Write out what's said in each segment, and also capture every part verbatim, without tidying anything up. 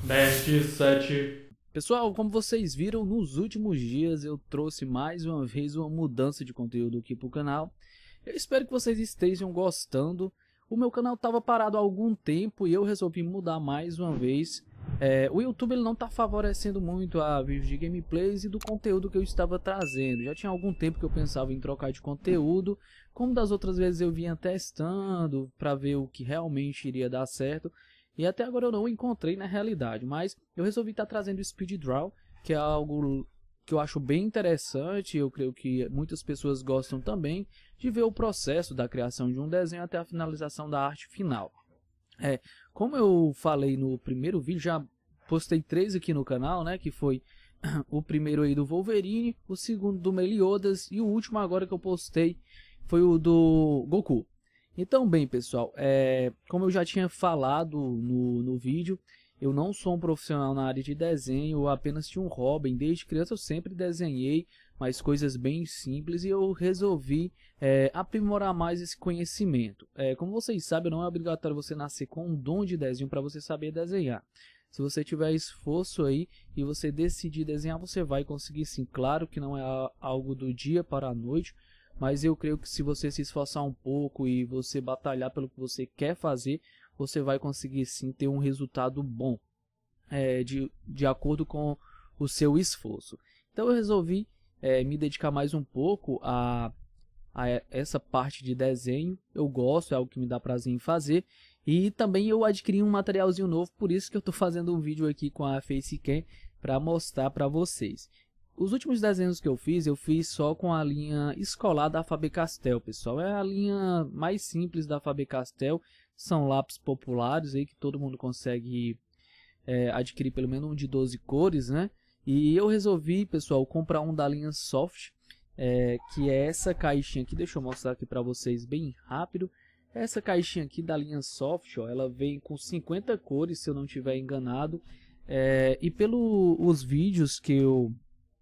Best sete. Pessoal, como vocês viram, nos últimos dias eu trouxe mais uma vez uma mudança de conteúdo aqui pro canal. Eu espero que vocês estejam gostando. O meu canal estava parado há algum tempo e eu resolvi mudar mais uma vez. É, o YouTube ele não está favorecendo muito a vídeos de gameplays e do conteúdo que eu estava trazendo. Já tinha algum tempo que eu pensava em trocar de conteúdo. Como das outras vezes eu vinha testando para ver o que realmente iria dar certo. E até agora eu não encontrei na realidade, mas eu resolvi estar trazendo o Speed Draw, que é algo que eu acho bem interessante. Eu creio que muitas pessoas gostam também de ver o processo da criação de um desenho até a finalização da arte final. É, como eu falei no primeiro vídeo, já postei três aqui no canal, né, que foi o primeiro aí do Wolverine, o segundo do Meliodas e o último agora que eu postei foi o do Goku. Então, bem, pessoal, é, como eu já tinha falado no, no vídeo, eu não sou um profissional na área de desenho, eu apenas tinha um hobby. Desde criança eu sempre desenhei, mas coisas bem simples, e eu resolvi é, aprimorar mais esse conhecimento. É, como vocês sabem, não é obrigatório você nascer com um dom de desenho para você saber desenhar. Se você tiver esforço aí e você decidir desenhar, você vai conseguir sim. Claro que não é algo do dia para a noite, mas eu creio que se você se esforçar um pouco e você batalhar pelo que você quer fazer, você vai conseguir sim ter um resultado bom, é, de, de acordo com o seu esforço. Então eu resolvi é, me dedicar mais um pouco a, a essa parte de desenho. Eu gosto, é algo que me dá prazer em fazer. E também eu adquiri um materialzinho novo, por isso que eu estou fazendo um vídeo aqui com a Facecam para mostrar para vocês. Os últimos desenhos que eu fiz, eu fiz só com a linha escolar da Faber-Castell, pessoal. É a linha mais simples da Faber-Castell. São lápis populares aí que todo mundo consegue é, adquirir pelo menos um de doze cores, né? E eu resolvi, pessoal, comprar um da linha Soft, é, que é essa caixinha aqui. Deixa eu mostrar aqui para vocês bem rápido. Essa caixinha aqui da linha Soft, ó, ela vem com cinquenta cores, se eu não estiver enganado. É, e pelos vídeos que eu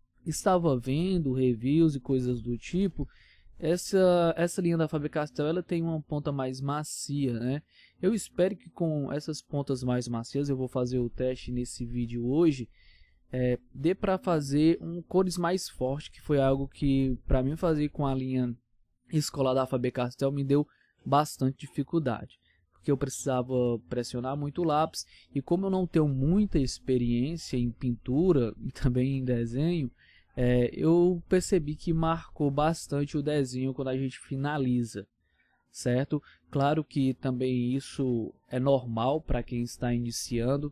estava vendo, reviews e coisas do tipo, essa, essa linha da Faber-Castell ela tem uma ponta mais macia, né? Eu espero que com essas pontas mais macias, eu vou fazer o teste nesse vídeo hoje, é, dê para fazer um cores mais forte, que foi algo que para mim fazer com a linha escolar da Faber-Castell me deu bastante dificuldade, porque eu precisava pressionar muito o lápis, e como eu não tenho muita experiência em pintura e também em desenho, É, eu percebi que marcou bastante o desenho quando a gente finaliza, certo? Claro que também isso é normal para quem está iniciando,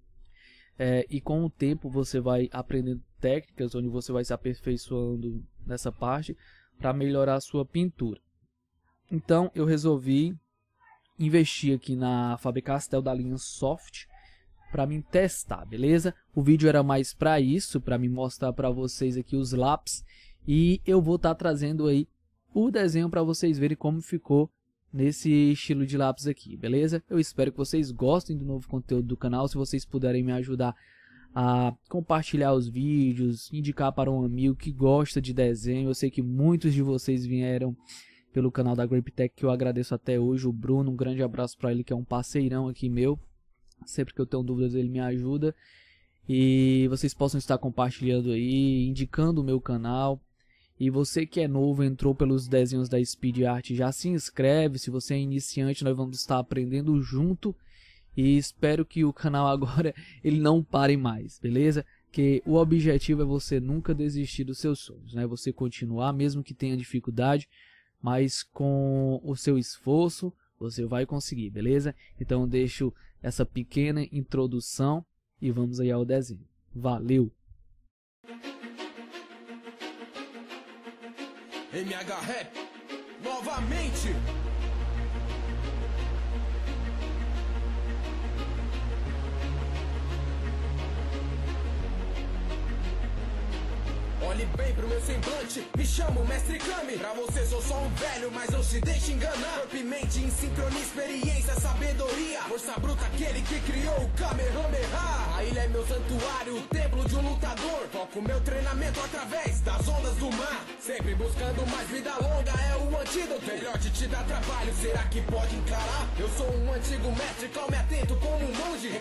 é, e com o tempo você vai aprendendo técnicas onde você vai se aperfeiçoando nessa parte para melhorar a sua pintura. Então eu resolvi investir aqui na Faber-Castell da linha Soft, para mim testar, beleza? O vídeo era mais para isso, para me mostrar para vocês aqui os lápis, e eu vou estar tá trazendo aí o desenho para vocês verem como ficou nesse estilo de lápis aqui, beleza? Eu espero que vocês gostem do novo conteúdo do canal. Se vocês puderem me ajudar a compartilhar os vídeos, indicar para um amigo que gosta de desenho. Eu sei que muitos de vocês vieram pelo canal da GrapeTech, que eu agradeço até hoje. O Bruno, um grande abraço para ele, que é um parceirão aqui meu. Sempre que eu tenho dúvidas ele me ajuda. E vocês possam estar compartilhando aí, indicando o meu canal. E você que é novo, entrou pelos desenhos da Speed Art, já se inscreve. Se você é iniciante, nós vamos estar aprendendo junto. E espero que o canal agora ele não pare mais, beleza? Que o objetivo é você nunca desistir dos seus sonhos, né? Você continuar, mesmo que tenha dificuldade, mas com o seu esforço você vai conseguir, beleza? Então eu deixo essa pequena introdução e vamos aí ao desenho. Valeu! M H Rap, novamente! Olhe bem pro meu semblante, me chamo Mestre Kami. Pra você sou só um velho, mas não se deixe enganar. Corpo e mente em sincronia, experiência, sabedoria. Força bruta, aquele que criou o Kamehameha. A ilha é meu santuário, o templo de um lutador. Foco meu treinamento através das ondas do mar. Sempre buscando mais vida longa, é o antídoto. Filhote te dá trabalho, será que pode encarar? Eu sou um antigo mestre, calme atento como um monge.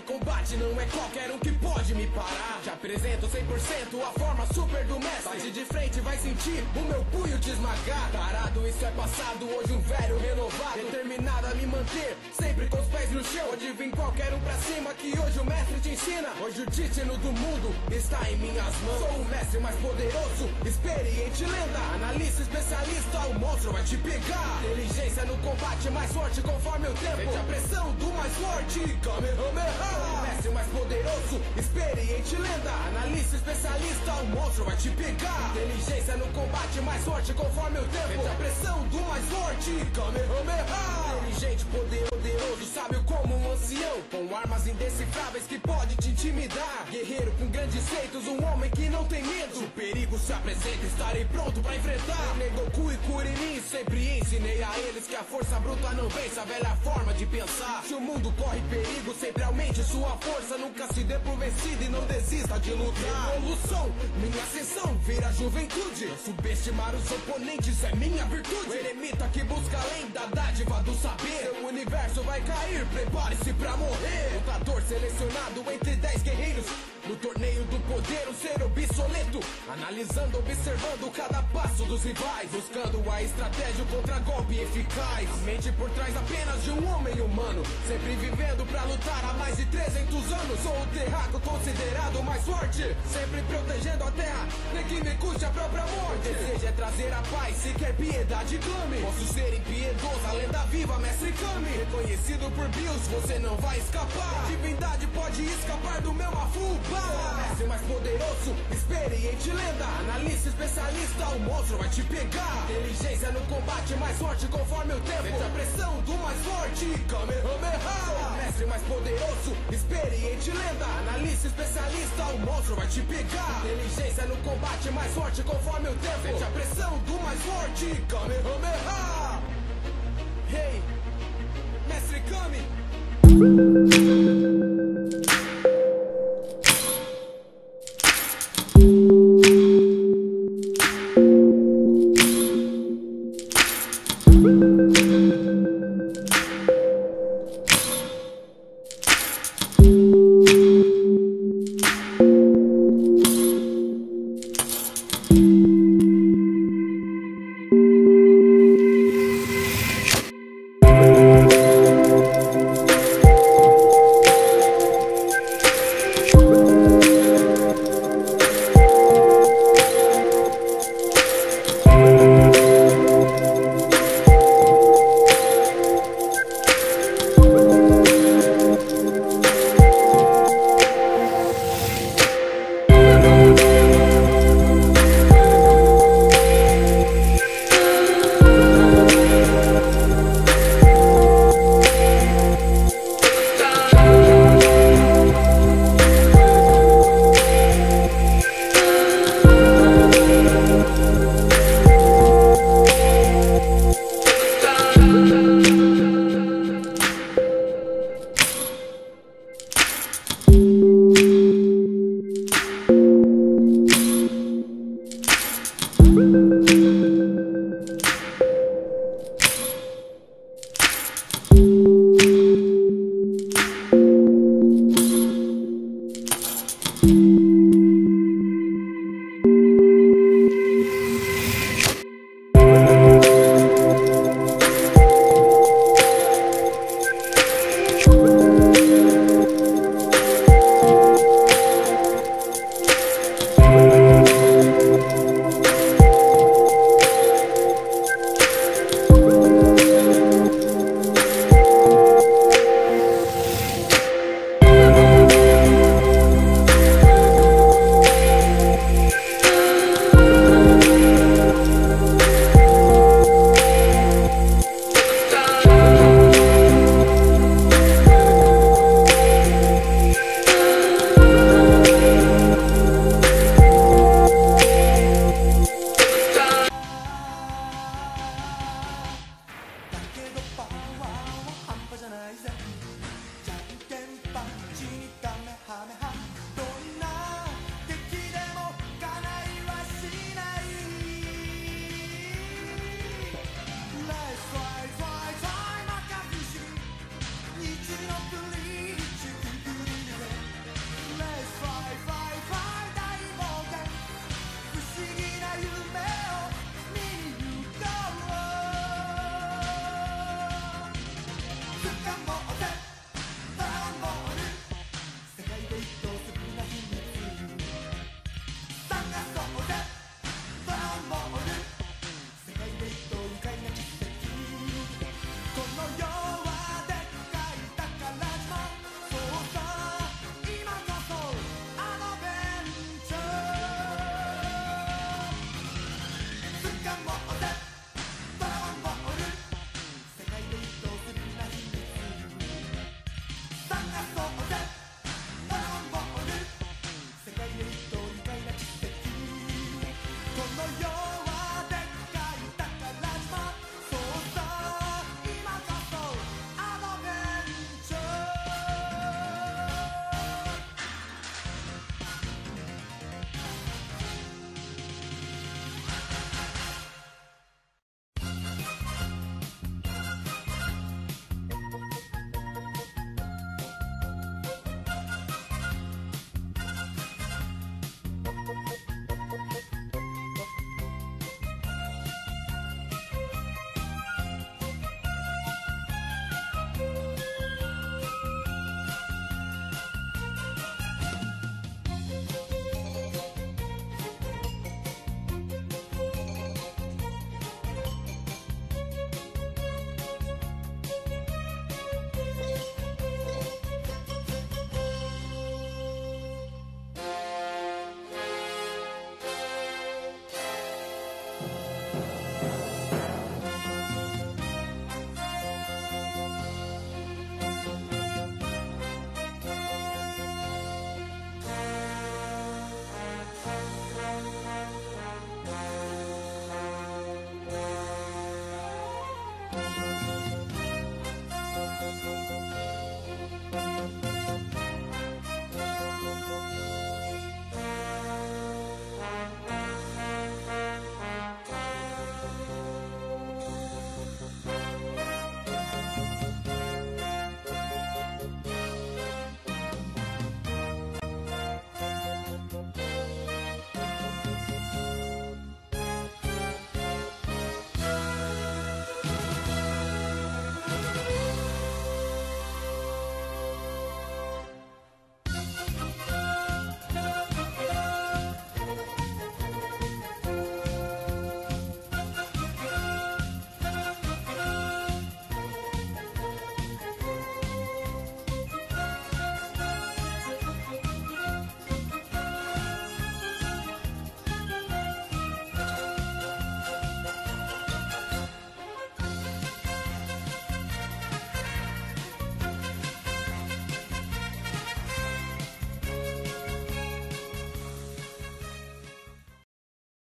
combate, não é qualquer um que pode me parar. Te apresento cem por cento a forma super do mestre. Bate de frente, vai sentir o meu punho te esmagar. Tarado, isso é passado, hoje um velho renovado, determinado a me manter sempre com os pés no chão. Pode vir qualquer um pra cima que hoje o mestre te ensina. Hoje o título do mundo está em minhas mãos. Sou o mestre mais poderoso, experiente lenda, analista especialista, o monstro vai te pegar. Inteligência no combate mais forte conforme o tempo. Sente a pressão do mais forte, Kamehameha. Mestre mais poderoso, experiente lenda, analista especialista, o monstro vai te pegar. Inteligência no combate mais forte conforme o tempo. Sente a pressão do mais forte, Kamehameha. Inteligente, poderoso, sábio como um ancião, com armas indecifráveis que pode te intimidar. Guerreiro com grandes feitos, um homem que não tem medo. Se o perigo se apresenta, estarei pronto pra enfrentar. Negoku e Kuririn, sempre ensinei a eles que a força bruta não vence a velha forma de pensar. Se o mundo corre perigo, sempre aumente sua força. Nunca se dê por vencido e não desista de lutar. Evolução, minha ascensão, vira juventude. Subestimar os oponentes é minha virtude. O eremita que busca além da dádiva do saber. O universo vai cair, prepare-se pra morrer. Lutador selecionado entre dez guerreiros no torneio do poder, um ser obsoleto. Analisando, observando cada passo dos rivais, buscando a estratégia, o contragolpe eficaz. A mente por trás apenas de um homem humano, sempre vivendo pra lutar há mais de trezentos anos. Sou o terraco considerado o mais forte, sempre protegendo a terra, nem que me custe a própria morte. O desejo é trazer a paz, se quer piedade clame. Posso ser impiedoso, a lenda viva, mestre Kami. Reconhecido por Bills, você não vai escapar. A divindade pode escapar do meu Mafuba. Mestre mais poderoso, experiente lenda, analista especialista, o monstro vai te pegar. Inteligência no combate mais forte conforme o tempo. Sente a pressão do mais forte, Kamehameha. Mestre mais poderoso, experiente lenda, analista especialista, o monstro vai te pegar. Inteligência no combate mais forte conforme o tempo. Sente a pressão do mais forte, Kamehameha. Hey, mestre Kami.